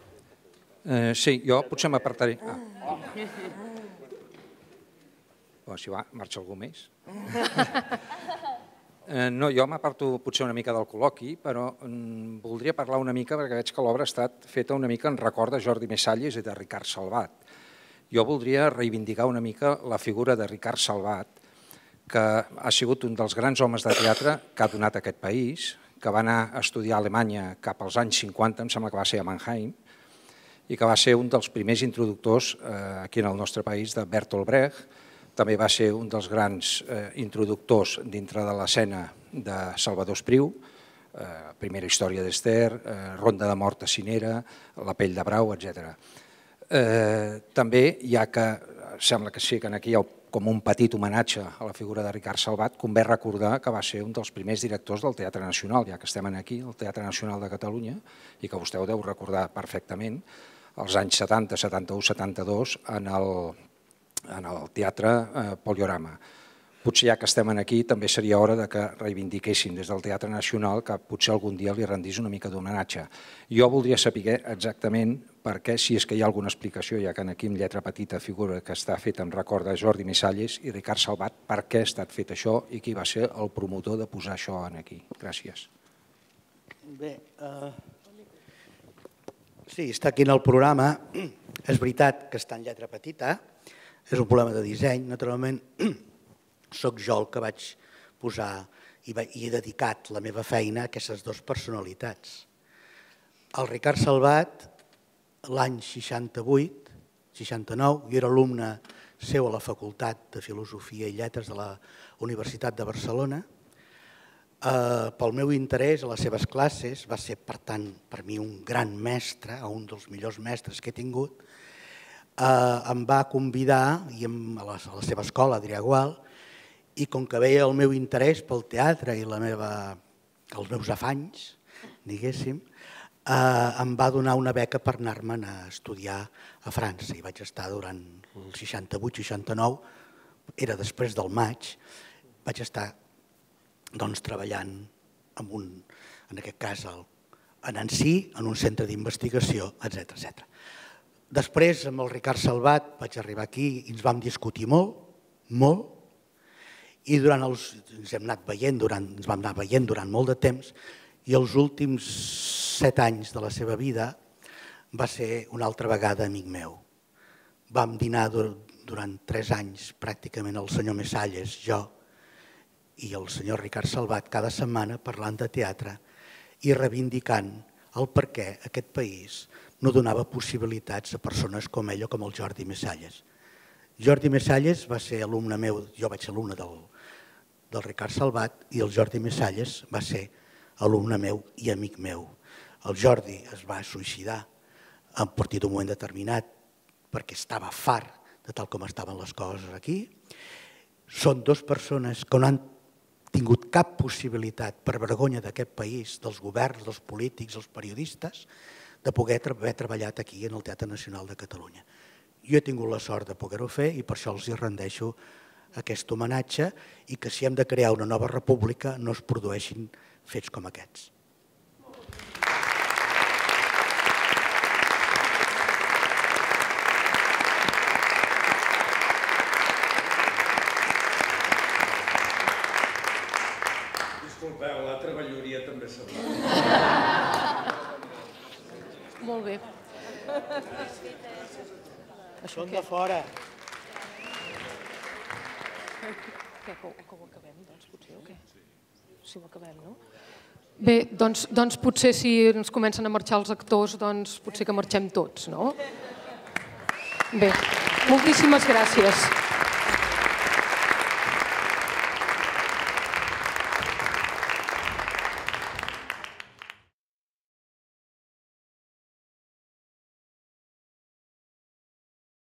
Sí, jo potser m'apartaré. si va, marxa algú més. No, jo m'aparto potser una mica del col·loqui, però voldria parlar una mica, perquè veig que l'obra ha estat feta una mica en record de Jordi Messalles i de Ricard Salvat. Jo voldria reivindicar una mica la figura de Ricard Salvat, que ha sigut un dels grans homes de teatre que ha donat aquest país, que va anar a estudiar a Alemanya cap als anys cinquanta, em sembla que va ser a Mannheim, i que va ser un dels primers introductors aquí en el nostre país de Bertolt Brecht. També va ser un dels grans introductors dintre de l'escena de Salvador Espriu, Primera història d'Ester, Ronda de mort a Cinera, La pell de brau, etcètera. També, ja que sembla que sí que aquí hi ha com un petit homenatge a la figura de Ricard Salvat, convé recordar que va ser un dels primers directors del Teatre Nacional, ja que estem aquí, el Teatre Nacional de Catalunya, i que vostè ho deu recordar perfectament, als anys setanta, setanta-u, setanta-dos, en el Teatre Poliorama. Potser ja que estem aquí també seria hora que reivindiquessin des del Teatre Nacional que potser algun dia li rendís una mica d'homenatge. Jo voldria saber exactament per què, si és que hi ha alguna explicació, ja que aquí en lletra petita figura que està feta en record de Jordi Messalles i Ricard Salvat, per què ha estat fet això i qui va ser el promotor de posar això aquí. Gràcies. Bé, sí, està aquí en el programa. És veritat que està en lletra petita, és un problema de disseny, naturalment. Soc jo el que vaig posar i he dedicat la meva feina a aquestes dues personalitats. El Ricard Salvat, l'any seixanta-vuit, seixanta-nou, jo era alumne seu a la Facultat de Filosofia i Lletres de la Universitat de Barcelona. Pel meu interès a les seves classes, va ser, per tant, per mi un gran mestre, un dels millors mestres que he tingut, em va convidar a la seva escola, a Adrià-Gual, i com que veia el meu interès pel teatre i els meus afanys, diguéssim, em va donar una beca per anar-me'n a estudiar a França. I vaig estar durant el seixanta-vuit seixanta-nou, era després del maig, vaig estar treballant en aquest cas a Nancy, en un centre d'investigació, etcètera. Després, amb el Ricard Salvat, vaig arribar aquí i ens vam discutir molt, molt, i ens hem anat veient ens vam anar veient durant molt de temps i els últims set anys de la seva vida va ser una altra vegada amic meu. Vam dinar durant tres anys pràcticament el senyor Messalles, jo i el senyor Ricard Salvat cada setmana parlant de teatre i reivindicant el per què aquest país no donava possibilitats a persones com ell o com el Jordi Messalles. Jordi Messalles va ser alumne meu, jo vaig ser alumne del del Ricard Salvat i el Jordi Messalles va ser alumne meu i amic meu. El Jordi es va suïcidar a partir d'un moment determinat perquè estava fart de tal com estaven les coses aquí. Són dues persones que no han tingut cap possibilitat, per vergonya d'aquest país, dels governs, dels polítics, dels periodistes, de poder haver treballat aquí en el Teatre Nacional de Catalunya. Jo he tingut la sort de poder-ho fer i per això els hi rendeixo aquest homenatge i que si hem de crear una nova república no es produeixin fets com aquests. Disculpeu, l'altra velloria també s'ha... Molt bé. Són de fora. Que ho acabem, doncs, potser, o què? Si ho acabem, no? Bé, doncs potser si ens comencen a marxar els actors, doncs potser que marxem tots, no? Bé, moltíssimes gràcies.